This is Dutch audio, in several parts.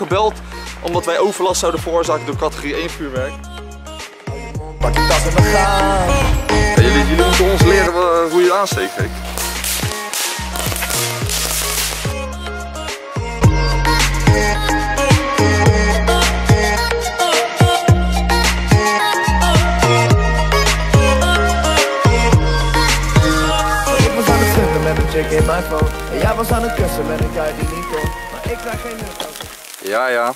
gebeld omdat wij overlast zouden veroorzaken door categorie 1 vuurwerk. Ja, jullie moeten ons leren hoe je aansteekt. Kijk. In mijn phone. En jij was aan het kussen met een guy die niet kon. Maar ik krijg geen nut. Ja, ja.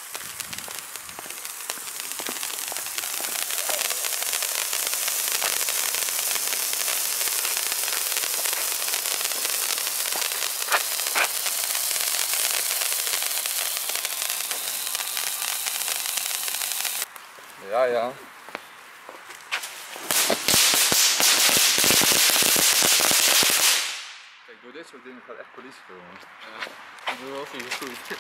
Ja, ja. Door dit soort dingen gaat echt politie komen. Ja, dat doe wel niet goed.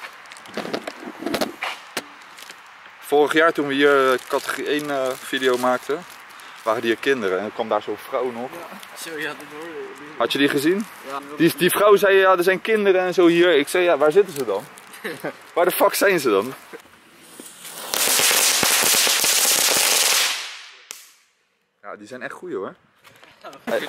Vorig jaar toen we hier categorie 1 video maakten, waren die kinderen en er kwam daar zo'n vrouw nog. Ja, zo, ja, dat hoorde je. Had je die gezien? Ja. Die vrouw zei ja, er zijn kinderen en zo hier. Ik zei ja, waar zitten ze dan? Waar de fuck zijn ze dan? Ja, die zijn echt goed hoor. Hey.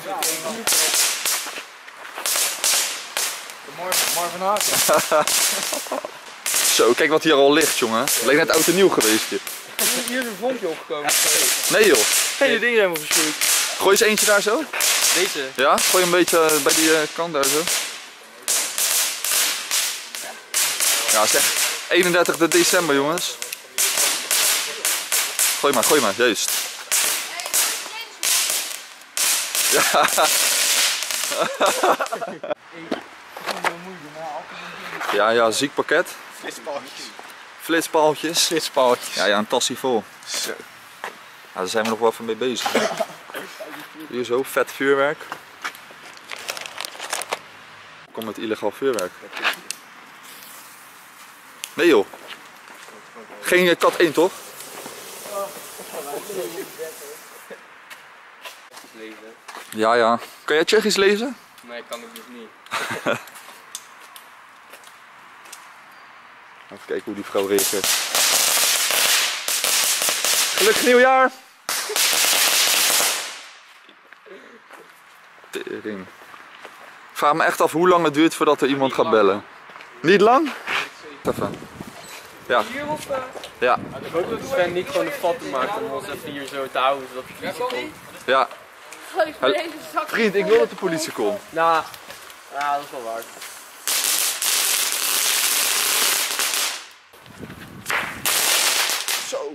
Marvin Haken. Zo, kijk wat hier al ligt, jongen. Het leek net oud en nieuw geweest hier. Hier is een vonkje opgekomen. Nee joh. Hele ding helemaal verschroeid. Gooi eens eentje daar zo. Deze? Ja, gooi een beetje bij die kant daar zo. Ja, het is echt 31 december, jongens. Gooi maar, juist. Ja. Ja, ja, ziek pakket. Flitspaaltjes. Ja, ja, een tassie vol. Ja, daar zijn we nog wel even mee bezig. Hier zo, vet vuurwerk. Kom met illegaal vuurwerk. Nee joh. Geen kat 1 toch? Ja, ja. Kan jij Tsjechisch lezen? Nee, kan ik dus niet. Even kijken hoe die vrouw reageert. Gelukkig nieuwjaar! Tering. Ik vraag me echt af hoe lang het duurt voordat er iemand gaat bellen. Niet lang? Even. Ja. Hier of? Ja. Ik hoop dat Sven niet gewoon de vatten maakt om ons even hier zo te houden zodat de politie komt. Ja. Vriend, ik wil dat de politie komt. Nou, ja, dat is wel waar. Zo.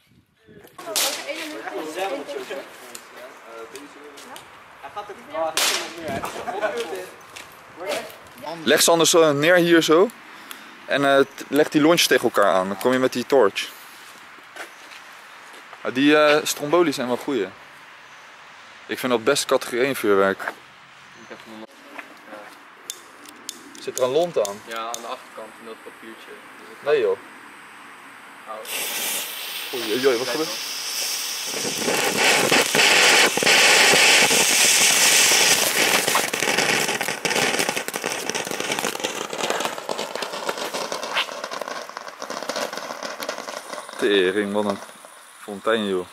Leg ze anders neer hier zo. En leg die lontjes tegen elkaar aan. Dan kom je met die torch. Ja, die stromboli zijn wel goeie. Ik vind dat best categorie 1 vuurwerk. Zit er een lont aan? Ja, aan de achterkant van dat papiertje. Dus Nee joh. Oh. Oei, oei, wat gebeurt? Tering, wat een fontein joh.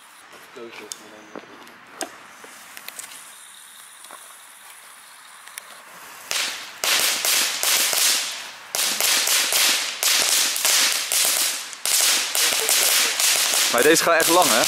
Maar deze gaat echt lang, hè?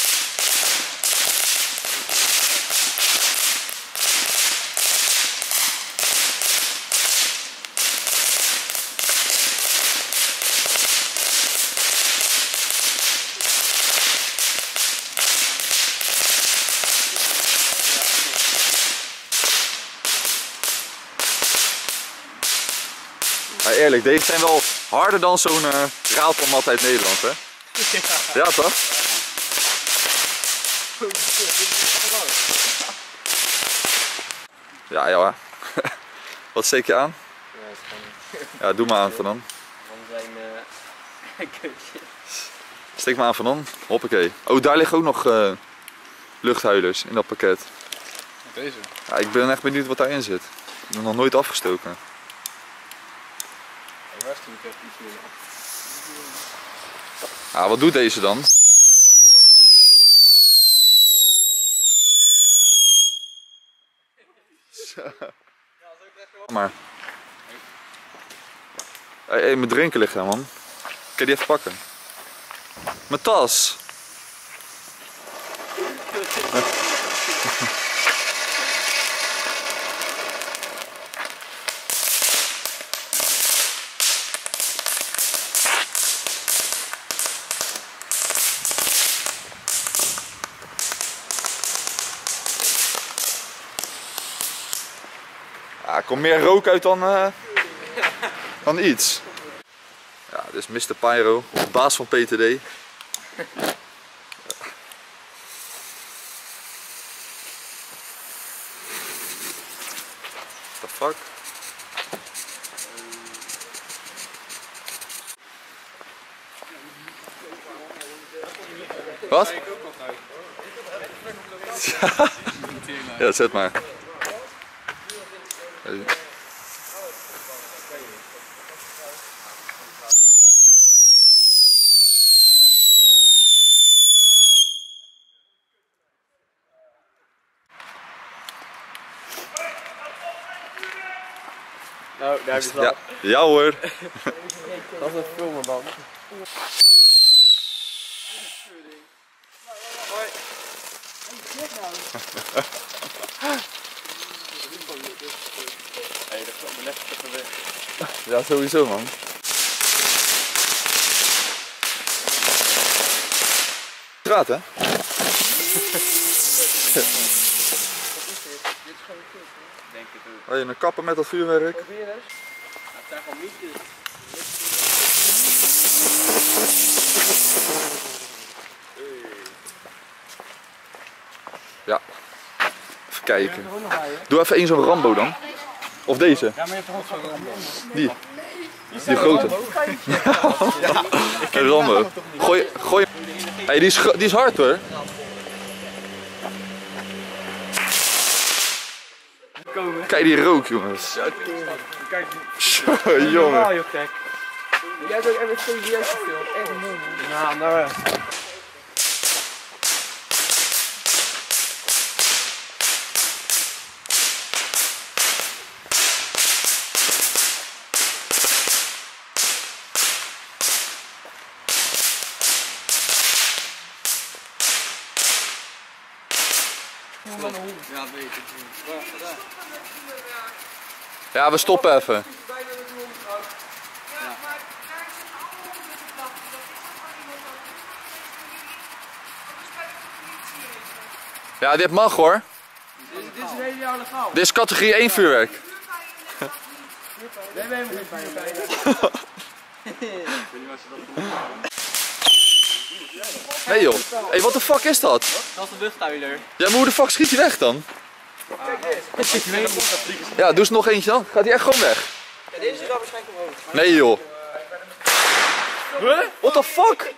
Ja, eerlijk, deze zijn wel harder dan zo'n ratelmat uit Nederland, hè? Ja, toch? Ja, ja. Wat steek je aan? Ja, doe maar aan van dan. Van zijn kutje. Steek maar aan van dan. Hoppakee. Oh, daar liggen ook nog luchthuilers in dat pakket. Deze? Ja, ik ben echt benieuwd wat daarin zit. Ik ben nog nooit afgestoken. Ah, wat doet deze dan? Maar. Hey, mijn drinken ligt er, man. Kan je die even pakken? Mijn tas! Ja, er komt meer rook uit dan iets. Ja, dit is Mr. Pyro, baas van PTD. What the fuck? Wat? Ja, zet maar. Nou, daar heb je het al. Ja, ja hoor. Dat is een filmen, man. Hé, dat komt me net even weg. Ja, sowieso, man. Straat, hè? Denk het ook. Wil je een kappen met dat vuurwerk? Het zijn gewoon mietjes. Ja. Even kijken. Doe even één zo'n Rambo dan. Of deze. Ja, maar je hebt toch ook zo'n Rambo? Die. Die grote. Ja, een Rambo. Gooi. Hey, die is hard hoor. Kijk die rook, jongens. Kijk, Zo, jongen. joh, kijk. Jij hebt ook even serieus gefilmd. Echt mooi. Ja, nou. Ja, weet ik. Ja, we stoppen even. Ja, dit mag hoor. Dit is helemaal legaal. Dit is categorie 1 vuurwerk. Nee, we hebben geen pijn. Nee joh. Hey, wat de fuck is dat? Dat is een luchthuiler. Ja, maar hoe de fuck schiet hij weg dan? Ja, doe eens nog eentje dan. Gaat hij echt gewoon weg? Ja, deze gaat waarschijnlijk omhoog. Nee joh. Huh? What the fuck?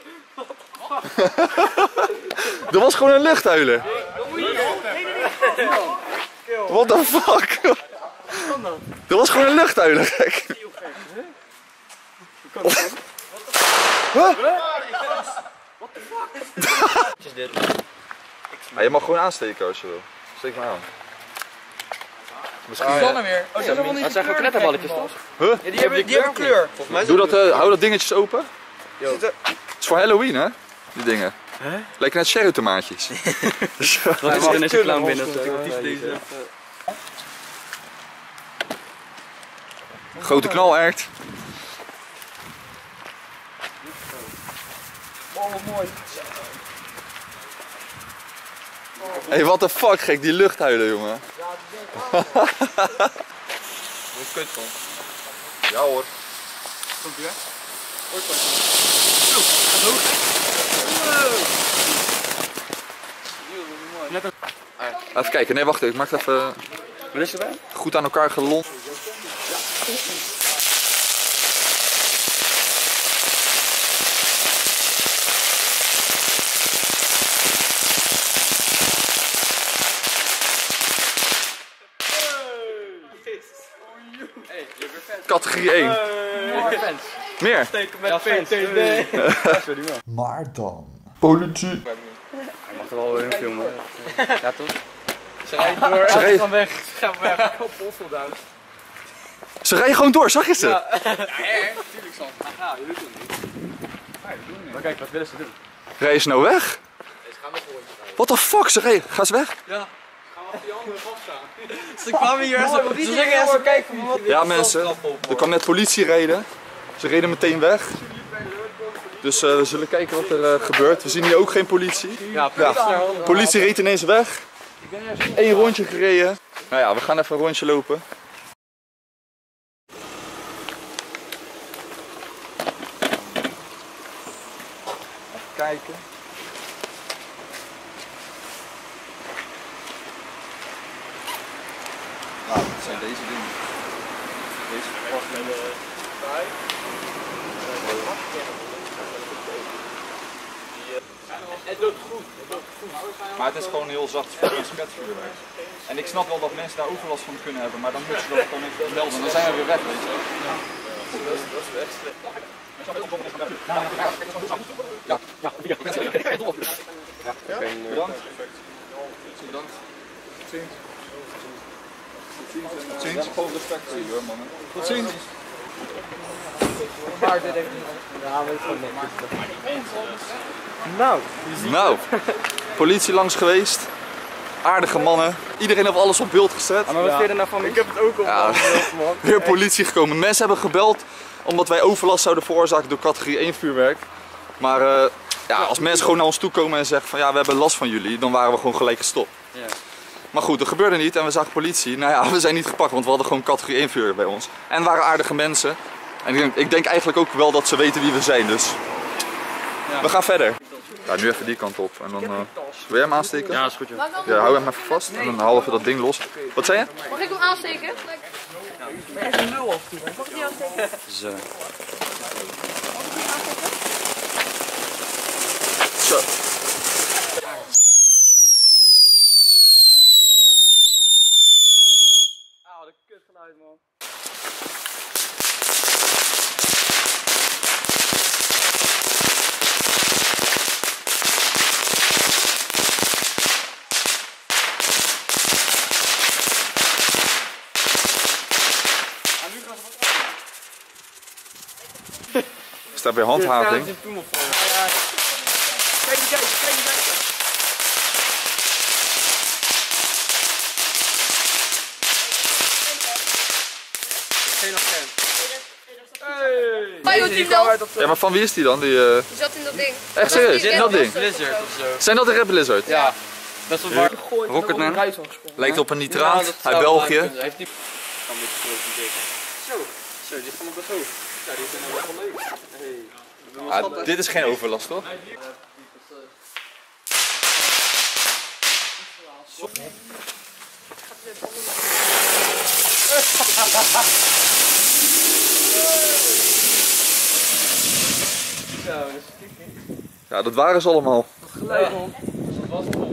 Dat was gewoon een luchthuiler. What the fuck? Dat was gewoon een luchthuiler, gek. Huh? Wat is dit? Ja, je mag gewoon aansteken als je wil. Steek maar aan. Misschien. Weer. Oh, dat zijn gewoon knetterballetjes toch? Huh? Ja, die hebben kleur. Doe dat, hou dat dingetjes open. Het is voor Halloween hè, die dingen. Lijken net cherry tomaatjes. Wat is er in deze clown binnen? Grote knalaert. Oh, mooi. Hé, what the fuck gek, die luchthuilen jongen. Wat is kut van? Ja hoor. Komt u hè? Even kijken, nee wacht even, ik maak het even Wat is erbij? goed aan elkaar gelond. Categorie 1. Meer? Steken met VTD. Maar dan. Politie. Hij mag er wel weer in filmen. Ja toch? Ze rijden door. Ze gaan weg. Ze gaan weg. Op onvoldoende. Ze rijden gewoon door, zag je ze? Ja, tuurlijk zal het. Ja, je doet het niet. Maar kijk, wat willen ze doen? Rijden ze nou weg? Ze gaan nog rondje rijden. What the fuck, ze rijden. Gaan ze weg? Ja. Gaan we op die andere kant staan. Ze kwamen hier en ze gingen even kijken wat. Ja mensen, er kwam net politie rijden. Ze reden meteen weg. Dus we zullen kijken wat er gebeurt. We zien hier ook geen politie. Ja, Politie reed ineens weg. Eén rondje gereden. Nou ja, we gaan even een rondje lopen. Even kijken. Nou, dat zijn deze dingen. Deze verpakkingen. Het loopt goed. Maar het is gewoon heel zacht spetsvuurwerk. En ik snap wel dat mensen daar overlast van kunnen hebben, maar dan moeten ze dat gewoon even melden. Dan zijn we weer weg, weet je. Dat is echt slecht. Bedankt. Bedankt. Tot ziens. Gewoon respect voor je hoor, mannen. Tot ziens. Maar dit heeft niet. Ja, weet gewoon niks. Nou, politie langs geweest. Aardige mannen. Iedereen heeft alles op beeld gezet. Maar wat vind je er nou van? Ik heb het ook op beeld, man. Weer politie gekomen. Mensen hebben gebeld omdat wij overlast zouden veroorzaken door categorie 1 vuurwerk. Maar ja, als mensen gewoon naar ons toe komen en zeggen van ja, we hebben last van jullie, dan waren we gewoon gelijk gestopt. Ja. Maar goed, dat gebeurde niet en we zagen politie. Nou ja, we zijn niet gepakt, want we hadden gewoon categorie 1 vuurwerk bij ons. En het waren aardige mensen. En ik denk eigenlijk ook wel dat ze weten wie we zijn, dus Ja. we gaan verder. Ja, nu even die kant op en dan wil jij hem aansteken? Ja, is goed joh. Ja, hou hem even vast en dan halen we dat ding los. Wat zei je? Mag ik hem aansteken? Mag ik die aansteken? Zo. Zo. Ah, wat een kutgeluid man. Er staat weer handhaving. Kijk eens kijken, kijk eens kijken. Geen agent. Hey. Die kwam uit op Ja, maar van wie is die dan? Die Die zat in dat ding. Echt serieus, in dat ding? Blizzard of zo. Zijn dat de Red Blizzard? Ja. Dat is wat waar. Rocketman. Lijkt op een Ja, nitraat dat uit zou België. kunnen. Hij heeft die. Kan dit grote dikke. Zo, die gaan op het hoofd. Ja, die zijn wel leuk. Hey. Ah, dit is geen overlast, toch? Ja, dat waren ze allemaal. Geluid man.